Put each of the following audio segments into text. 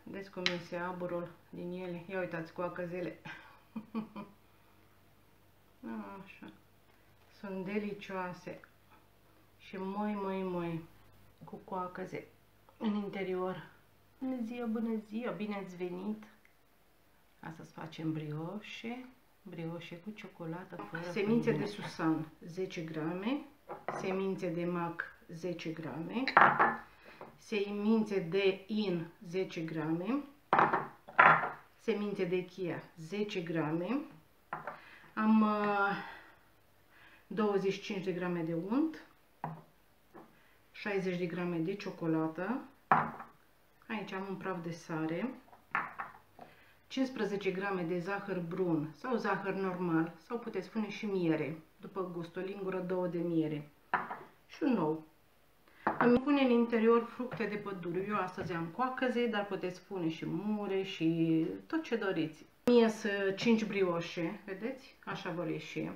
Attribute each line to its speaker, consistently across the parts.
Speaker 1: Vedeți cum iese aburul din ele? Ia uitați coacăzele. Așa. Sunt delicioase. Și moi cu coacăze în interior. Bună ziua, bună ziua, bine ați venit! Astăzi facem brioșe cu ciocolată fără semințe de susan 10 grame, semințe de mac 10 grame, semințe de in 10 grame, semințe de chia 10 grame, am 25 de grame de unt, 60 de grame de ciocolată, aici am un praf de sare, 15 grame de zahăr brun sau zahăr normal, sau puteți pune și miere, după gust, o lingură, 2 de miere și un ou. Îmi pune în interior fructe de pădure. Eu astăzi am coacăze, dar puteți pune și mure și tot ce doriți. Îmi ies 5 brioșe, vedeți? Așa vor ieși.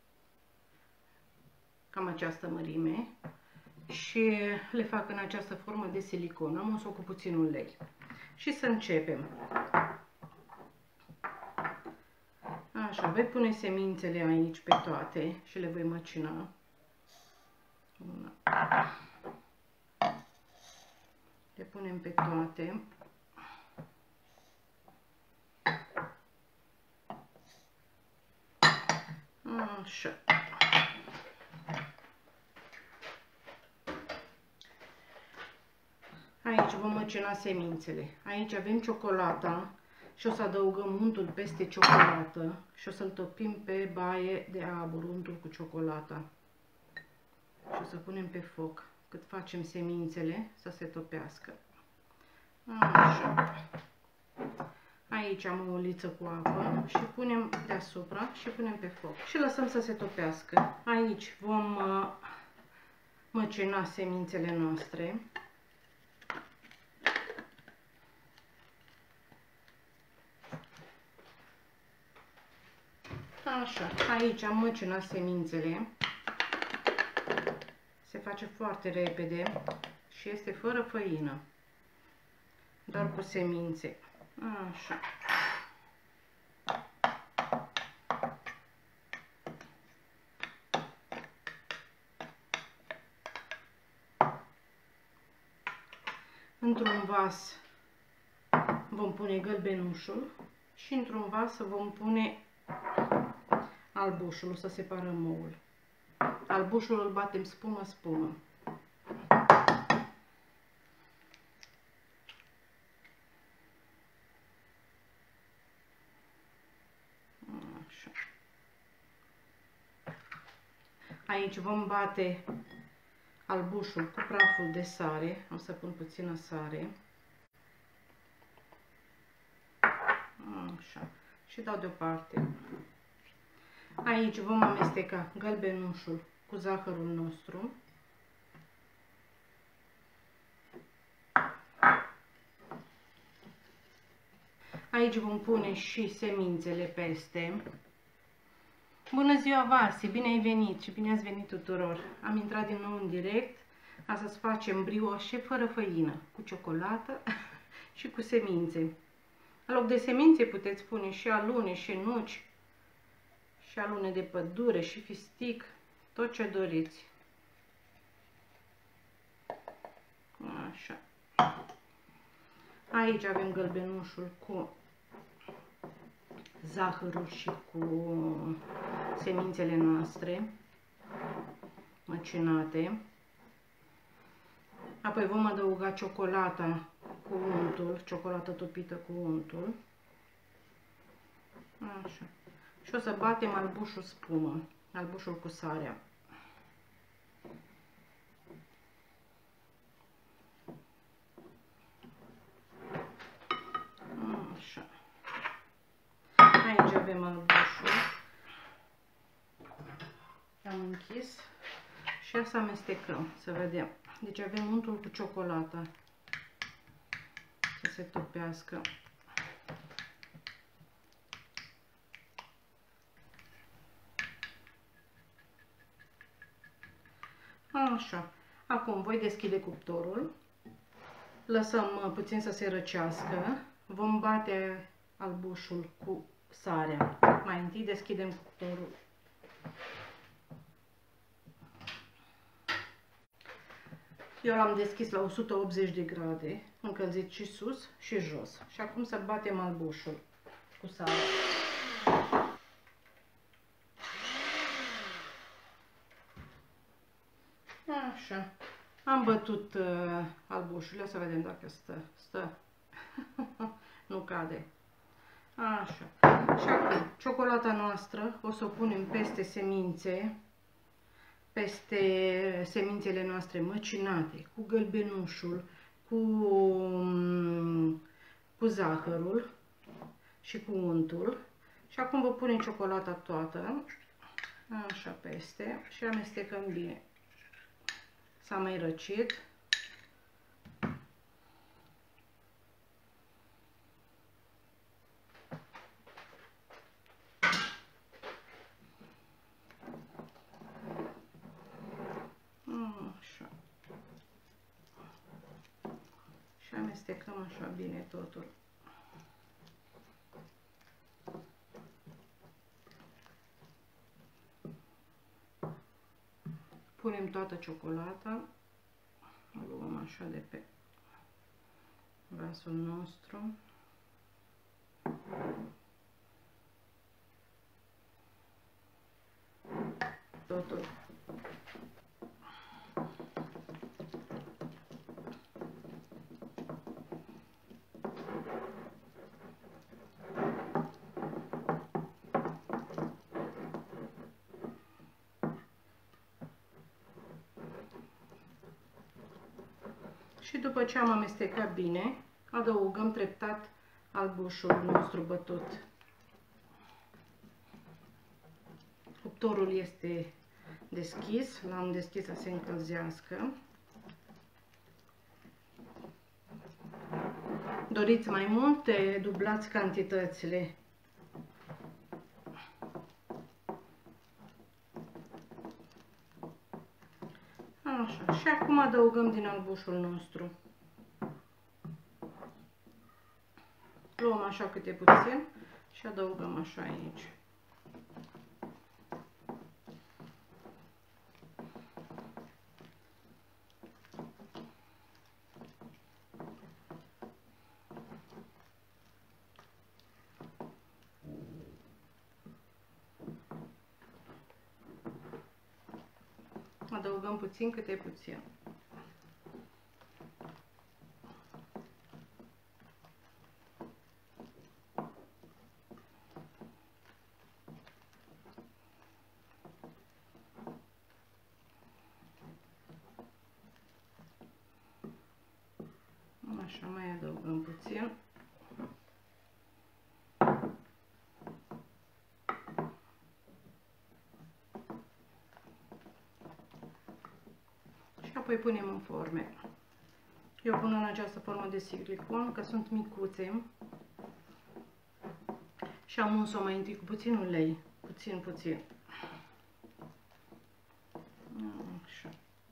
Speaker 1: Cam această mărime. Și le fac în această formă de silicon. Am uns-o cu puțin ulei. Și să începem. Așa, voi pune semințele aici pe toate și le voi măcina. Una. Le punem pe toate. Așa. Aici vom măcina semințele. Aici avem ciocolata și o să adăugăm untul peste ciocolată și o să-l topim pe baie de abur, untul cu ciocolata. Și o să punem pe foc cât facem semințele să se topească. Așa. Aici am o uliță cu apă și punem deasupra și punem pe foc. Și lăsăm să se topească. Aici vom măcina semințele noastre. Așa, aici am măcinat semințele. Se face foarte repede și este fără făină, doar cu semințe. Așa. Într-un vas vom pune gălbenușul și într-un vas vom pune albușul, o să separăm oul. Albușul îl batem spumă. Așa. Aici vom bate albușul cu praful de sare. O să pun puțină sare. Așa. Și dau deoparte. Aici vom amesteca gălbenușul cu zahărul nostru. Aici vom pune și semințele peste. Bună ziua, Vasi! Bine ai venit și bine ați venit tuturor! Am intrat din nou în direct. Astăzi facem brioșe fără făină, cu ciocolată și cu semințe. În loc de semințe puteți pune și alune și nuci, și alune de pădure și fistic, tot ce doriți. Așa. Aici avem gălbenușul cu zahărul și cu semințele noastre măcinate. Apoi vom adăuga ciocolata cu untul, ciocolată topită cu untul. Așa. Și o să batem albușul spumă, albușul cu sarea. Așa. Aici avem albușul. Am închis și o să amestecăm, să vedem. Deci avem untul cu ciocolata să se topească. Așa. Acum voi deschide cuptorul Lăsăm puțin să se răcească. Vom bate albușul cu sarea. Mai întâi deschidem cuptorul. Eu l-am deschis la 180 de grade, încălzit și sus și jos. Și acum să batem albușul cu sare. Așa. Am bătut albușurile, să vedem dacă stă. Nu cade. Așa. Și acum, ciocolata noastră o să o punem peste semințe, peste semințele noastre măcinate, cu gălbenușul, cu zahărul și cu untul. Și acum vă punem ciocolata toată, așa peste, și amestecăm bine. S-a mai răcit. Așa. Și amestecăm așa bine totul. Punem toată ciocolata, o luăm așa de pe vasul nostru. Totul. Și după ce am amestecat bine, adăugăm treptat albușul nostru bătut. Cuptorul este deschis, l-am deschis să se încălzească. Doriți mai multe, dublați cantitățile. Așa, și acum adăugăm din albușul nostru. Luăm așa câte puțin și adăugăm așa aici. Adăugăm puțin câte puțin. Așa, mai adăugăm puțin. Și apoi punem în forme. Eu pun în această formă de silicon, că sunt micuțe. Și am uns-o mai întâi cu puțin ulei. Puțin. Așa.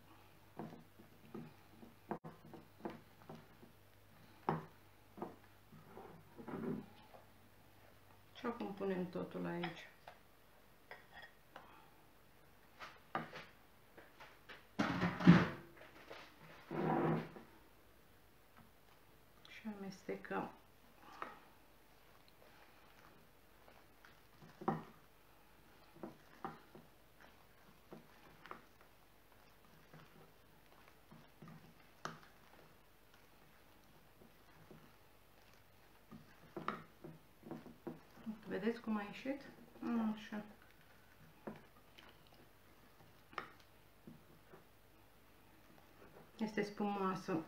Speaker 1: Și acum punem totul aici. Și amestecăm. Vedeți cum a ieșit? Așa. Este spumoasă.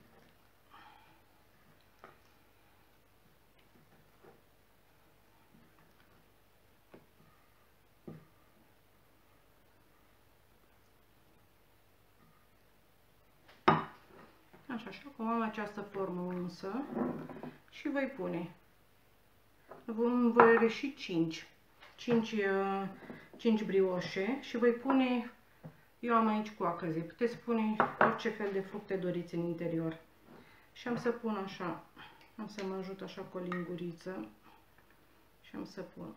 Speaker 1: Așa, și acum am această formă unsă și voi pune. Voi reși 5 brioșe și voi pune, eu am aici coacăze, puteți pune orice fel de fructe doriți în interior. Și am să pun așa, am să mă ajut așa cu o linguriță și am să pun.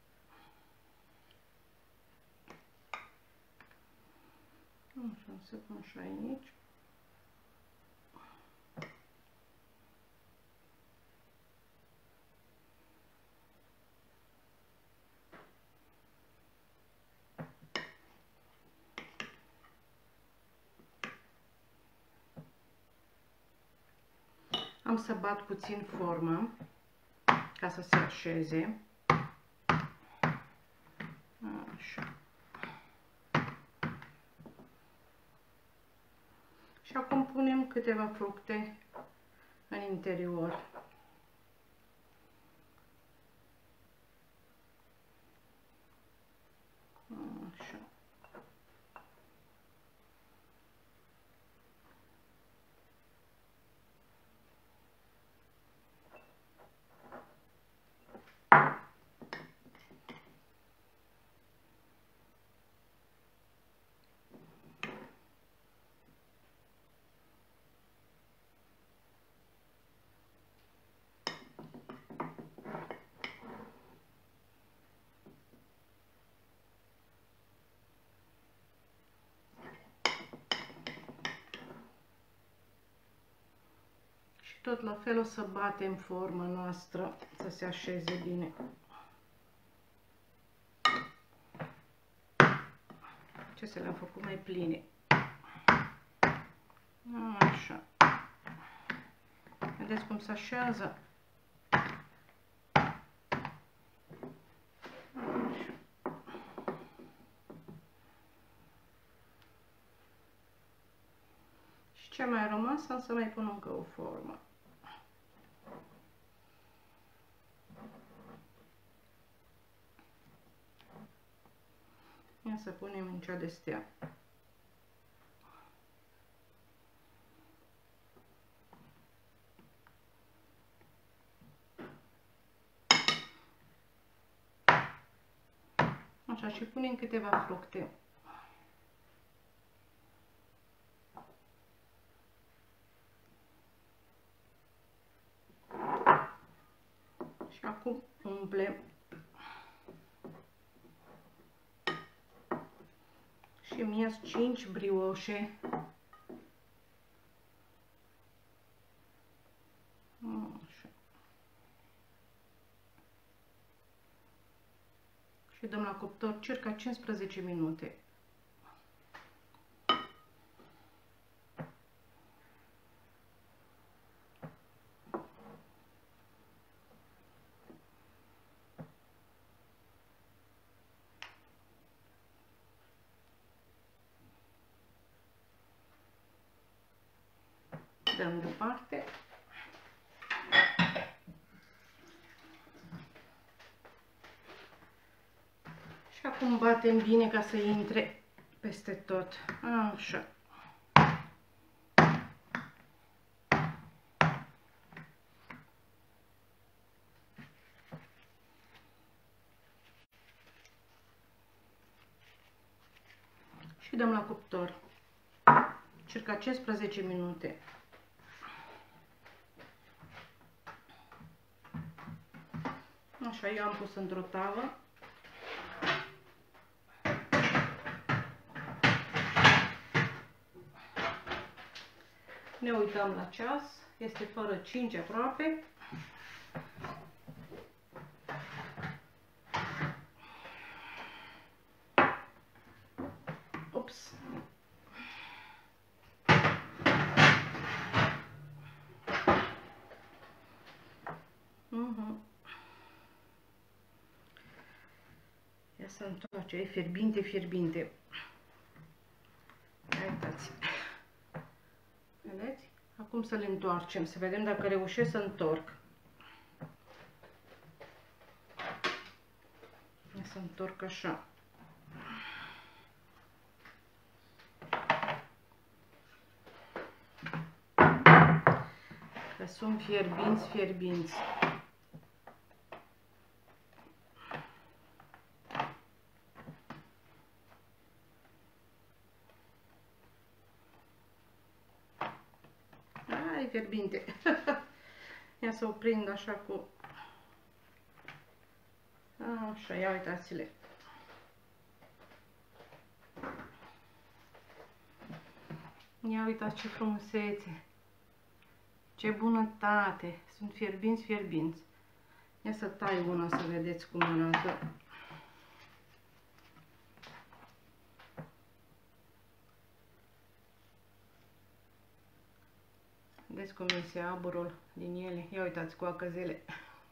Speaker 1: Așa, am să pun așa aici. Am să bat puțin forma ca să se așeze. Așa. Și acum punem câteva fructe în interior. Așa. Și tot la fel o să batem forma noastră să se așeze bine. Ce să le-am făcut mai pline. Așa. Vedeți cum se așează? Așa. Și ce mai a rămas, am să mai pun încă o formă. Ia să punem în cea de stea. Așa, și punem câteva fructe. Și acum umplem. Și mi-as 5 brioșe. Așa. Și dăm la cuptor circa 15 minute. Dăm deoparte. Și acum batem bine ca să intre peste tot. Așa. Și dăm la cuptor circa 15 minute. Așa, eu am pus într-o tavă. Ne uităm la ceas, este fără 5 aproape. Ups! Ia să întoarce, e fierbinte, fierbinte. Uitați. Vedeți? Acum să le întoarcem, să vedem dacă reușesc să întorc. Ia să întorc așa. Că sunt fierbinți, fierbinți. e fierbinte. Ia să o prind așa cu... Așa, ia uitați-le. Ia uitați ce frumusețe. Ce bunătate. Sunt fierbinți, fierbinți. Ia să tai una să vedeți cum arată. Vedeți cum iese aburul din ele. Ia uitați cu acăzele.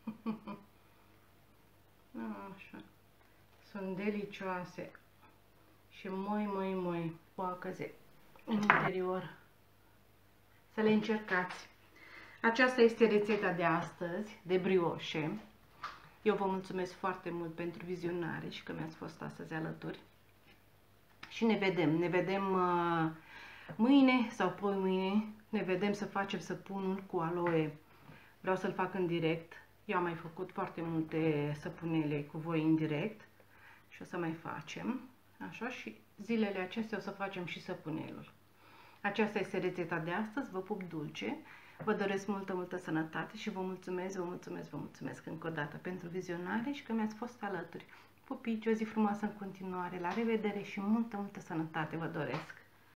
Speaker 1: Așa. Sunt delicioase. Și moi cu acăze în interior. Să le încercați. Aceasta este rețeta de astăzi, de brioșe. Eu vă mulțumesc foarte mult pentru vizionare și că mi-ați fost astăzi alături. Și ne vedem mâine sau poi mâine. Ne vedem să facem săpunul cu aloe. Vreau să-l fac în direct. Eu am mai făcut foarte multe săpunele cu voi în direct și o să mai facem. Așa, și zilele acestea o să facem și săpunelul. Aceasta este rețeta de astăzi. Vă pup dulce. Vă doresc multă sănătate și vă mulțumesc încă o dată pentru vizionare și că mi-ați fost alături. Pupici, o zi frumoasă în continuare. La revedere și multă sănătate vă doresc!